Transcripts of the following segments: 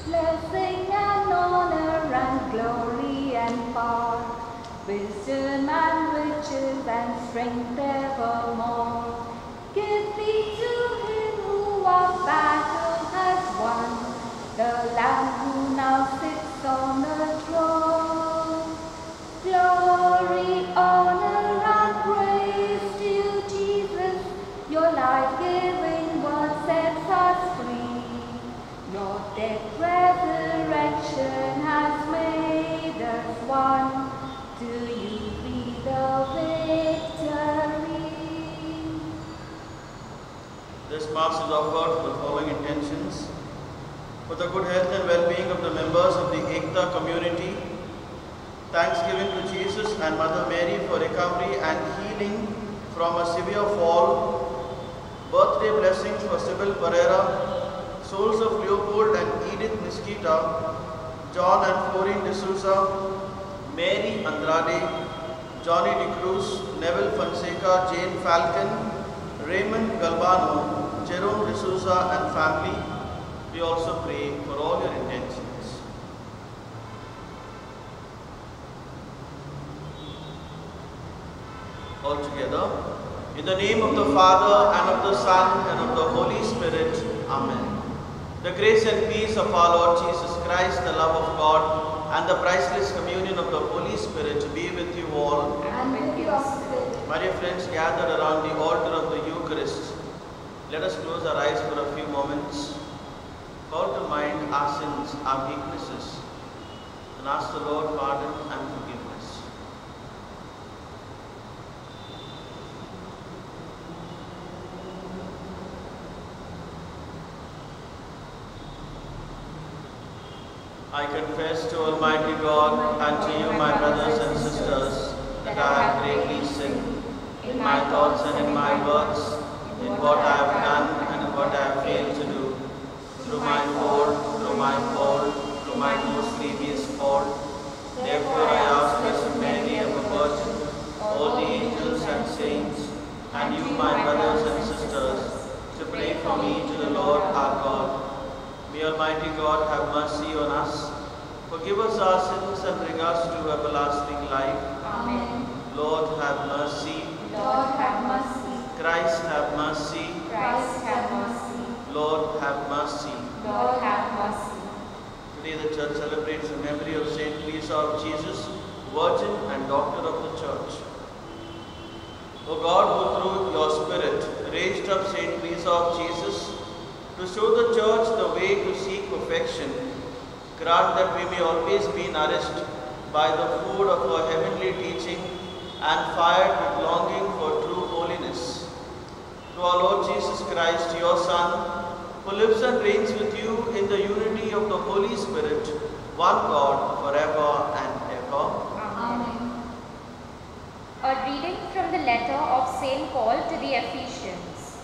Blessing and honor and glory and power, wisdom and riches and strength evermore. Give thee to him who our battle has won, the Lamb who now sits on the throne. Glory, honor and praise to you, Jesus. Your life-giving word sets us free. Your death, resurrection has made us one. To you be the victory. This Mass is offered for the following intentions: for the good health and well-being of the members of the Ekta community, thanksgiving to Jesus and Mother Mary for recovery and healing from a severe fall, birthday blessings for Sybil Pereira, souls of Leopold and Edith Mesquita, John and Florine D'Souza, Mary Andrade, Johnny De Cruz, Neville Fonseca, Jane Falcon, Raymond Galvano, Jerome D'Souza and family. We also pray for all your intentions. All together, in the name of the Father and of the Son and of the Holy Spirit. Amen. The grace and peace of our Lord Jesus Christ, the love of God, and the priceless communion of the Holy Spirit be with you all. And with your spirit. My dear friends, gathered around the altar of the Eucharist, let us close our eyes for a few moments, call to mind our sins, our weaknesses, and ask the Lord pardon and forgiveness. I confess to Almighty God and to you, my brothers and sisters, that I have greatly sinned in my thoughts and in my words, in what I have done and in what I have failed to do, through my fault, through my most grievous fault. Therefore I ask Blessed Mary, ever Virgin, all the angels and saints, and you, my brothers and sisters, to pray for me to the Lord our God. May Almighty God have mercy on us, forgive us our sins and bring us to everlasting life. Amen. Lord have mercy. Lord have mercy. Christ have mercy. Christ have mercy. Lord have mercy. Lord have mercy. Today the Church celebrates the memory of Saint Teresa of Jesus, Virgin and Doctor of the Church. O God, who through your Spirit raised up Saint Teresa of Jesus to show the Church the way to seek perfection, grant that we may always be nourished by the food of her heavenly teaching and fired with longing for true holiness. Through our Lord Jesus Christ, your Son, who lives and reigns with you in the unity of the Holy Spirit, one God, forever and ever. Amen. A reading from the letter of St. Paul to the Ephesians.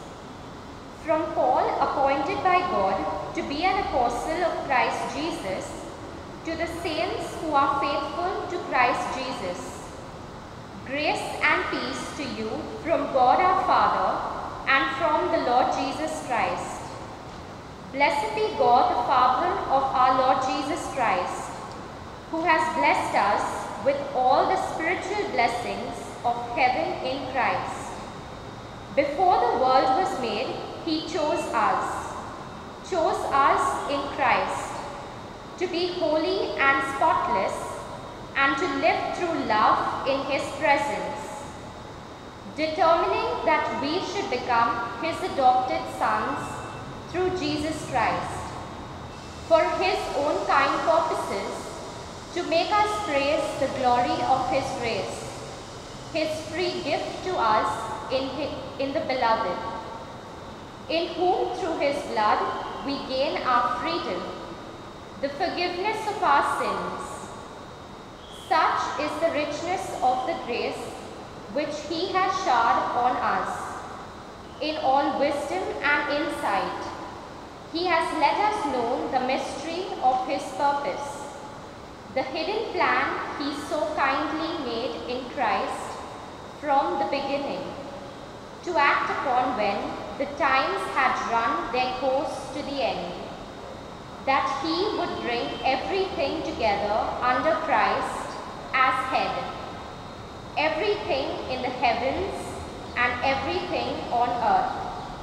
From Paul, appointed by God to be an apostle of Christ Jesus, to the saints who are faithful to Christ Jesus. Grace and peace to you from God our Father and from the Lord Jesus Christ. Blessed be God, the Father of our Lord Jesus Christ, who has blessed us with all the spiritual blessings of heaven in Christ. Before the world was made, He chose us in Christ, to be holy and spotless, and to live through love in His presence, determining that we should become His adopted sons through Jesus Christ, for His own kind purposes, to make us praise the glory of His grace, His free gift to us in the Beloved, in whom through His blood we gain our freedom, the forgiveness of our sins. Such is the richness of the grace which He has showered on us. In all wisdom and insight, He has let us know the mystery of His purpose, the hidden plan He so kindly made in Christ from the beginning, to act upon when the times had run their course to the end. that he would bring everything together under Christ as head, everything in the heavens and everything on earth.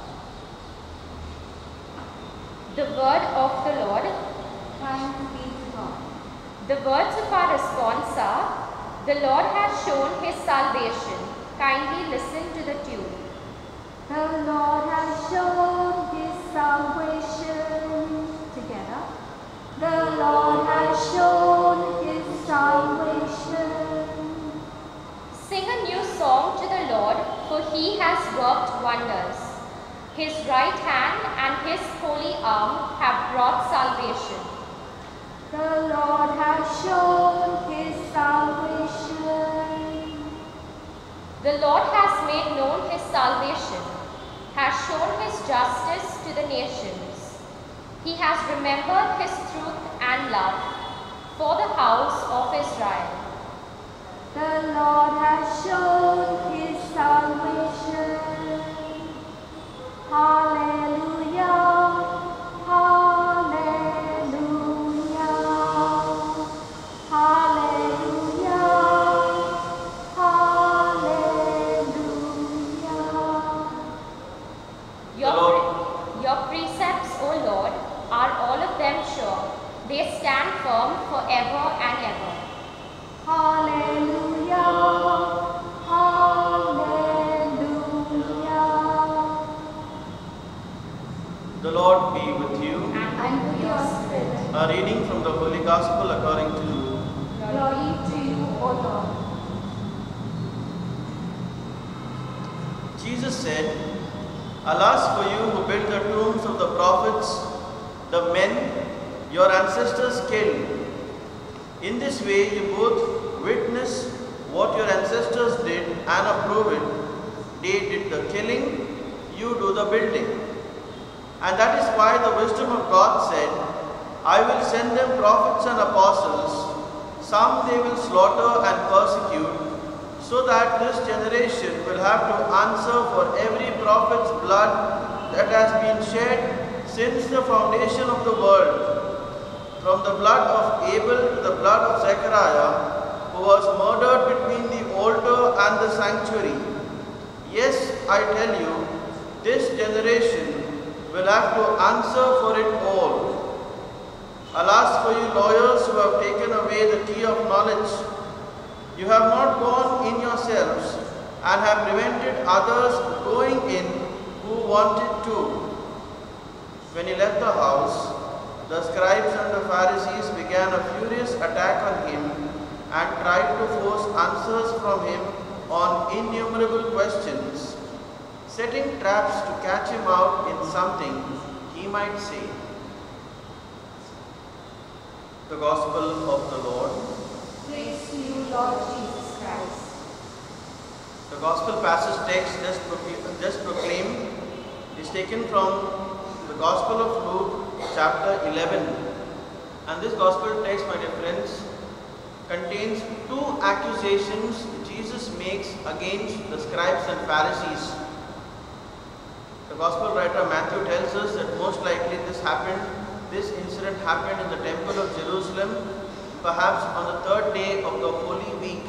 The word of the Lord. Thanks be to God. The words of our response are, the Lord has shown his salvation. Kindly listen to the tune. The Lord has shown his salvation. Together. The Lord has shown his salvation. Sing a new song to the Lord, for he has worked wonders. His right hand and his holy arm have brought salvation. The Lord has shown his salvation. The Lord has made known his salvation, has shown his justice to the nations. He has remembered his truth and love for the house of Israel. The Lord has shown his salvation. Hallelujah, hallelujah, hallelujah, hallelujah. Your precepts, O Lord, are all of them sure. They stand firm forever and ever. Hallelujah, hallelujah. The Lord be with you. And with your spirit. A reading from the Holy Gospel according to Luke. Glory to you, O Lord. Jesus said, Alas for you who build the tombs of the prophets, the men your ancestors killed. In this way you both witness what your ancestors did and approve it. They did the killing, you do the building. And that is why the wisdom of God said, I will send them prophets and apostles. Some they will slaughter and persecute, so that this generation will have to answer for every prophet's blood that has been shed since the foundation of the world, from the blood of Abel to the blood of Zechariah, who was murdered between the altar and the sanctuary. Yes, I tell you, this generation will have to answer for it all. Alas for you lawyers who have taken away the key of knowledge. You have not gone in yourselves and have prevented others going in who wanted to. When he left the house, the scribes and the Pharisees began a furious attack on him and tried to force answers from him on innumerable questions, setting traps to catch him out in something he might say. The Gospel of the Lord. Praise to you, Lord Jesus Christ. The Gospel passage text just proclaimed is taken from the Gospel of Luke, chapter 11. And this Gospel text, my dear friends, contains two accusations Jesus makes against the scribes and Pharisees. The Gospel writer Matthew tells us that most likely this incident happened in the Temple of Jerusalem, perhaps on the third day of the Holy Week.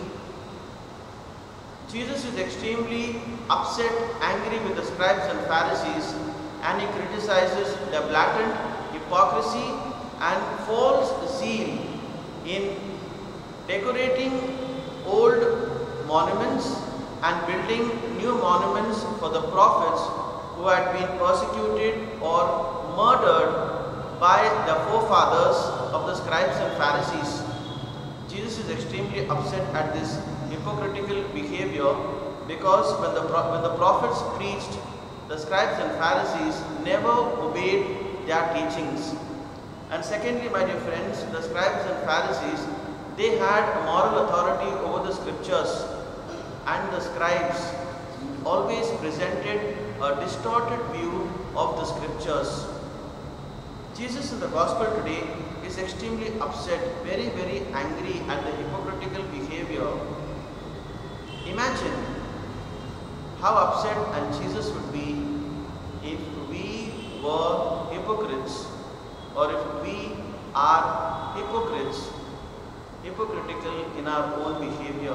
Jesus is extremely upset, angry with the scribes and Pharisees, and he criticizes their blatant hypocrisy and false zeal in decorating old monuments and building new monuments for the prophets who had been persecuted or murdered by the forefathers of the scribes and Pharisees. Jesus is extremely upset at this hypocritical behavior because when the prophets preached, the scribes and Pharisees never obeyed their teachings. And secondly, my dear friends, the scribes and Pharisees, they had moral authority over the scriptures, and the scribes always presented a distorted view of the scriptures. Jesus in the Gospel today is extremely upset, very, very angry at the hypocritical behavior. Imagine how upset and Jesus would be if we were hypocrites, or if we are hypocritical in our own behavior.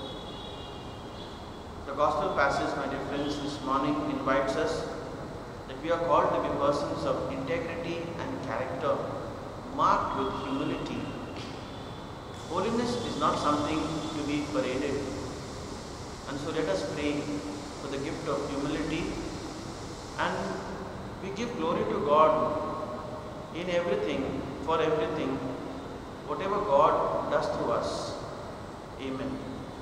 The gospel passage, my dear friends, this morning invites us that we are called to be persons of integrity and character, marked with humility. Holiness is not something to be paraded. And so let us pray for the gift of humility, and we give glory to God in everything, for everything, whatever God does through us. Amen.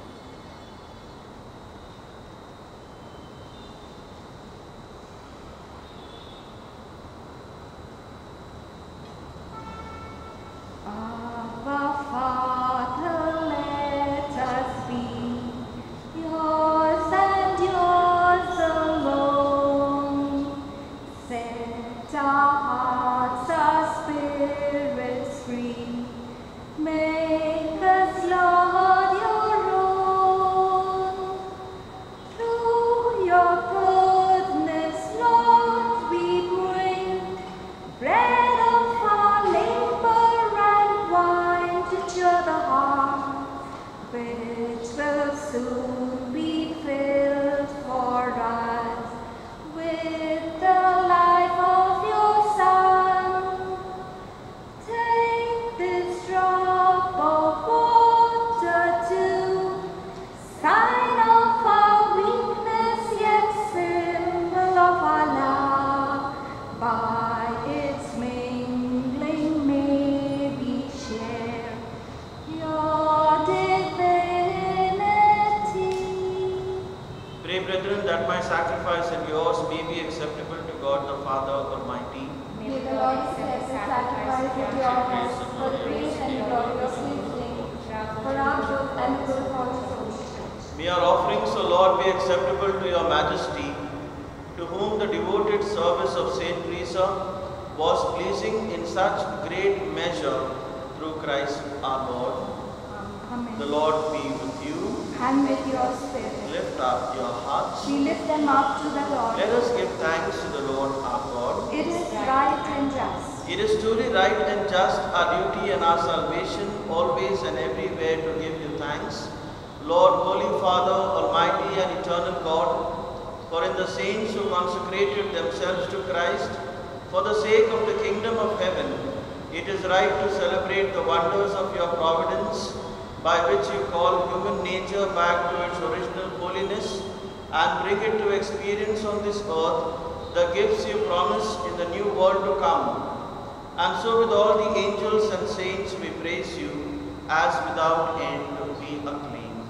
Abba, Father, let us be yours and yours alone. Set our hearts, our spirits free. Make us, Lord, your own. Through your goodness, Lord, we bring bread of our labor and wine to cheer the heart, which will soon be filled for us with the life of your Son. Take this drop of water too, sign of our weakness, yet symbol of our love. By its mingling may we share your divinity. Pray, brethren, that my sacrifice and yours may be acceptable to God the Father Almighty. May the Lord accept the sacrifice of your hands for the praise and glory of his name, for our good and good of all souls. May our offerings, O Lord, be acceptable to your majesty, to whom the devoted service of Saint Teresa was pleasing in such great measure through Christ our Lord. Amen. The Lord be with you. And with your spirit. Lift up your hearts. We lift them up to the Lord. Let us give thanks to the Lord our God. It is right and just. It is truly right and just, our duty and our salvation, always and everywhere to give you thanks. Lord, Holy Father, Almighty and Eternal God, for in the saints who consecrated themselves to Christ, for the sake of the kingdom of heaven, it is right to celebrate the wonders of your providence, by which you call human nature back to its original holiness and bring it to experience on this earth the gifts you promise in the new world to come. And so with all the angels and saints we praise you, as without end we acclaim.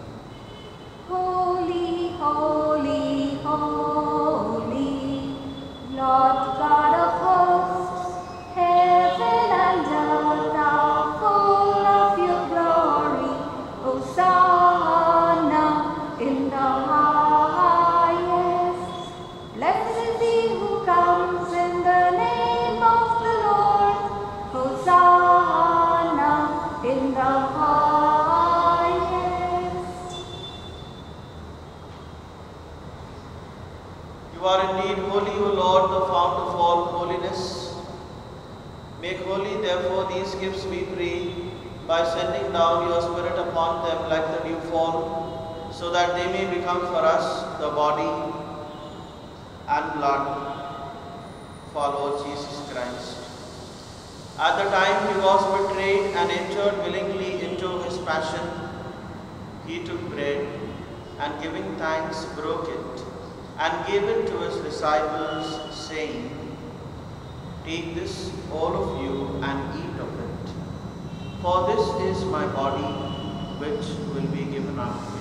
Holy, holy, holy, Lord God of hosts, heaven and earth are full of your glory. Hosanna in the highest. Blessed is he who comes in the name of the Lord. Hosanna in the highest. You are indeed holy, O Lord, the fount of all holiness. Make holy, therefore, these gifts, we pray, by sending down your Spirit upon them like the dew fall, so that they may become for us the body and blood for our Lord Jesus Christ. At the time he was betrayed and entered willingly into his passion, he took bread and, giving thanks, broke it and gave it to his disciples, saying, "Take this, all of you, and eat of it. For this is my body, which will be given up for you."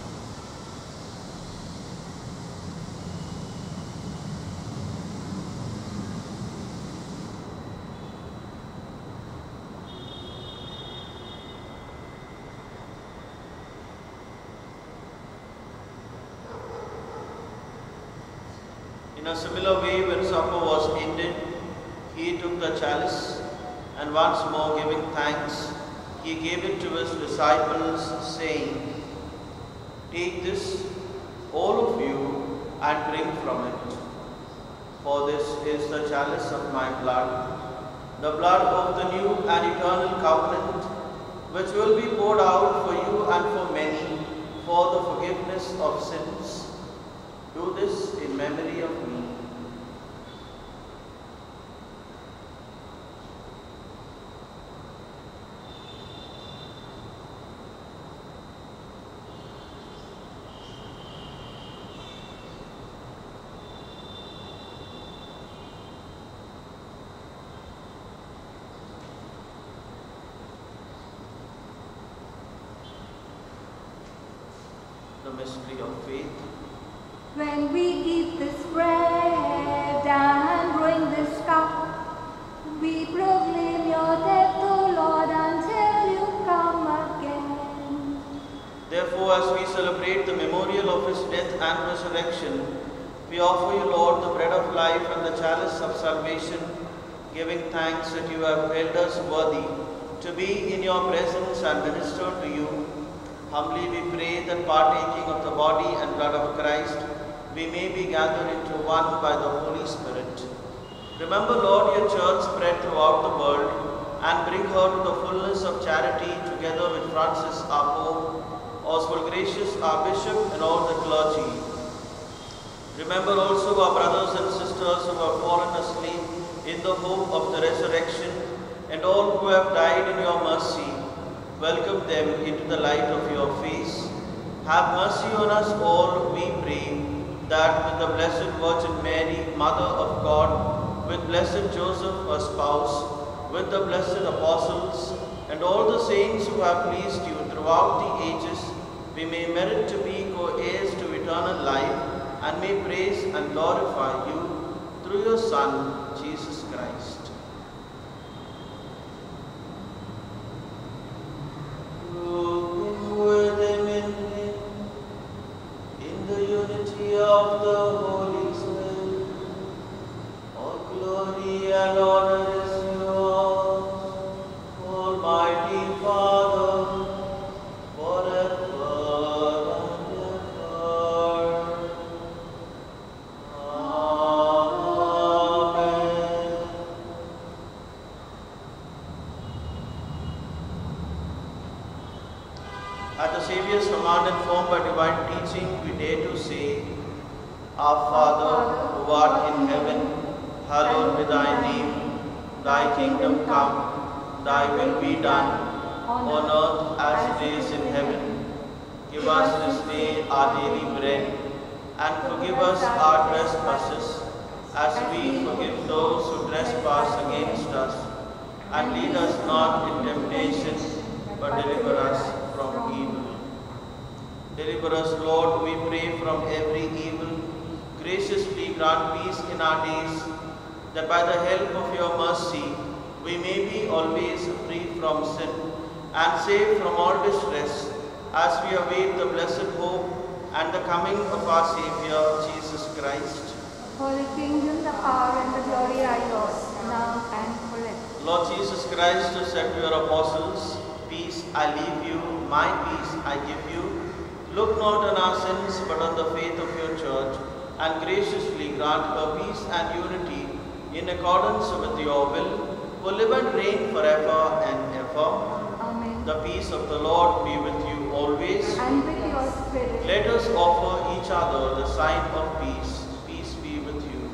In a similar way, when supper was ended, he took the chalice, and once more giving thanks, he gave it to his disciples, saying, "Take this, all of you, and drink from it. For this is the chalice of my blood, the blood of the new and eternal covenant, which will be poured out for you and for many for the forgiveness of sins. Do this in memory of me. The mystery of faith. When we eat this bread and drink this cup, we proclaim your death, O Lord, until you come again. Therefore, as we celebrate the memorial of his death and resurrection, we offer you, Lord, the bread of life and the chalice of salvation, giving thanks that you have held us worthy to be in your presence and minister to you. Humbly we pray that partaking of the body and blood of Christ, we may be gathered into one by the Holy Spirit. Remember, Lord, your church spread throughout the world and bring her to the fullness of charity together with Francis our Pope, Oswald Gracious our Bishop, and all the clergy. Remember also our brothers and sisters who have fallen asleep in the hope of the resurrection, and all who have died in your mercy. Welcome them into the light of your face. Have mercy on us all, we pray, that with the Blessed Virgin Mary, Mother of God, with blessed Joseph, her spouse, with the blessed apostles, and all the saints who have pleased you throughout the ages, we may merit to be co-heirs to eternal life, and may praise and glorify you through your Son, Jesus Christ. With him in the unity of the Holy Spirit, all glory and honor is yours, Almighty Father, forever and ever. Amen. At the Saviour's command, informed by divine teaching, we dare to say, Our Father, who art in heaven, hallowed be thy name. Thy kingdom come, thy will be done, on earth as it is in heaven. Give us this day our daily bread, and forgive us our trespasses, as we forgive those who trespass against us. And lead us not in temptation, but deliver us from evil. Deliver us, Lord, we pray, from every evil. Graciously grant peace in our days, that by the help of your mercy we may be always free from sin and saved from all distress, as we await the blessed hope and the coming of our Saviour, Jesus Christ. For the kingdom, the power, and the glory are yours, now and forever. Lord Jesus Christ, who said to your apostles, Peace I leave you, my peace I give you. Look not on our sins, but on the faith of your church, and graciously grant her peace and unity in accordance with your will, who live and reign forever and ever. Amen. The peace of the Lord be with you always. And with your spirit. Let us offer each other the sign of peace. Peace be with you.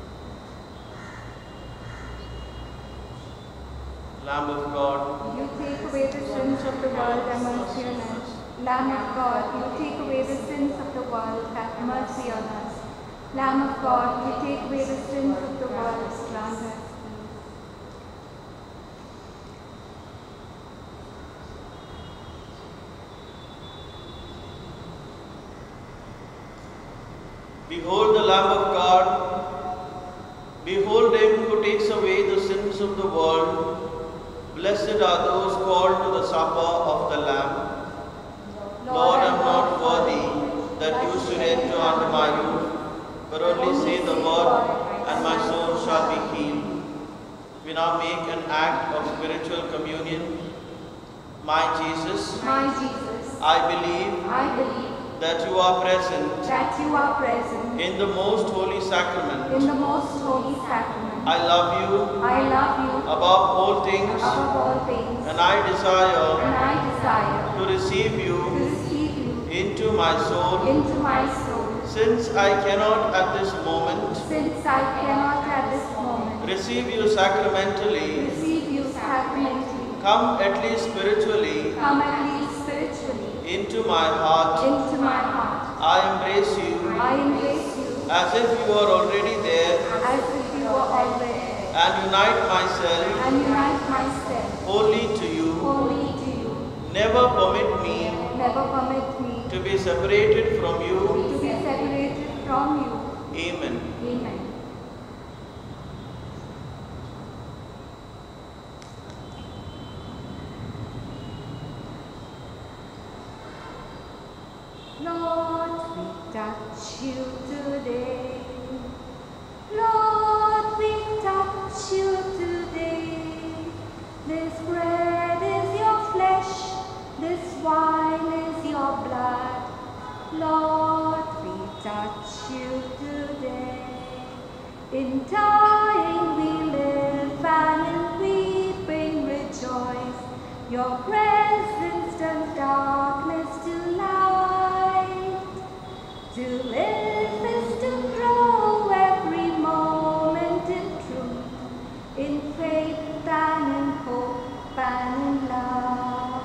Lamb of God, You take away the sins of the world, have mercy on us. Lamb of God, you take away the sins of the world, have mercy on us. Lamb of God, you take away the sins of the world, grant us. behold the Lamb of God. Behold him who takes away the sins of the world. Blessed are those called to the supper of the Lamb. Lord, I am not worthy that you should enter under my roof, but only say the word, and my soul shall be healed. We now make an act of spiritual communion. My Jesus, I believe that you are present in the most holy sacrament I love you I love you above all things, above all things, and I desire and I desire to receive to you receive you into my soul. into my soul. Since I cannot at this moment Since I cannot at this moment receive you sacramentally, receive you sacramentally, come at least spiritually come at least spiritually into my heart. into my heart. I embrace you I embrace you as if you are already there, as if you were already there, and unite myself and unite myself wholly to you. wholly to you. Never permit me Never permit me to be separated from you. to be separated from you. Amen. Amen. Lord, we touch you today. Lord, we touch you today. This bread is your flesh, this wine is your blood. Lord, we touch you today. In dying we live and in weeping rejoice. Your presence turns darkness to light. To live is to grow every moment in truth, in faith and in hope and in love.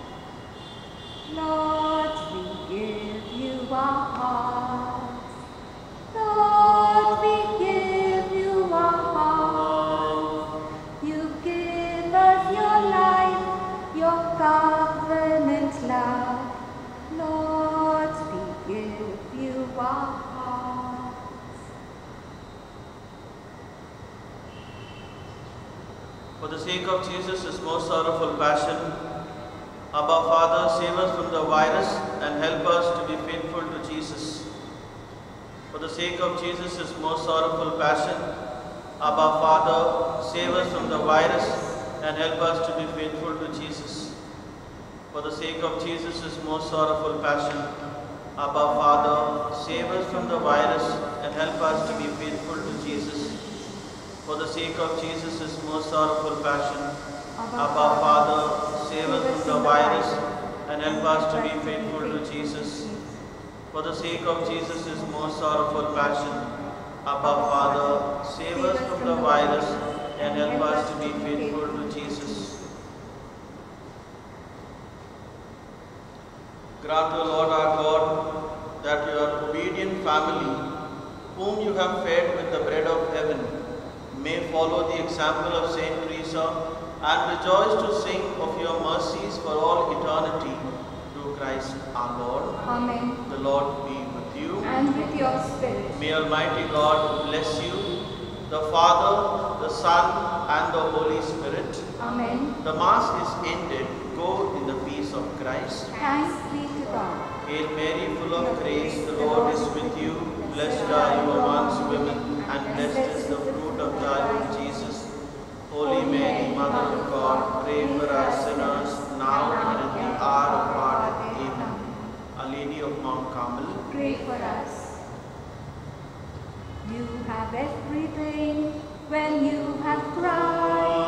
Lord, we give you our hearts. Lord, we give you our hearts. You give us your life, your covenant love. Lord, we give you our hearts. For the sake of Jesus' most sorrowful passion, Abba Father, save us from the virus and help us to be faithful to Jesus. For the sake of Jesus' most sorrowful passion, Abba Father, save us from the virus and help us to be faithful to Jesus. For the sake of Jesus' most sorrowful passion, Abba Father, save us from the virus and help us to be faithful to Jesus. For the sake of Jesus' most sorrowful passion, Abba Father, save us from the virus and help us to be faithful to Jesus. For the sake of Jesus' most sorrowful passion, Abba Father, save us from the virus and help us to be faithful to Jesus. Grant, O Lord our God, that your obedient family, whom you have fed with the bread of heaven, may follow the example of Saint Teresa and rejoice to sing of your mercies for all eternity through Christ our Lord. Amen. The Lord be with you. And with your spirit. May Almighty God bless you, the Father, the Son, and the Holy Spirit. Amen. The Mass is ended. Go in the peace of Christ. Thanks be to God. Hail Mary, full of grace, the Lord is with you. Blessed are you amongst women, and blessed is the fruit of thy womb, Jesus. Holy Mary, Mother of God, pray for us sinners, now and at the hour of our death. Amen. Our Lady of Mount Carmel, Pray for us. You have everything when you have Christ.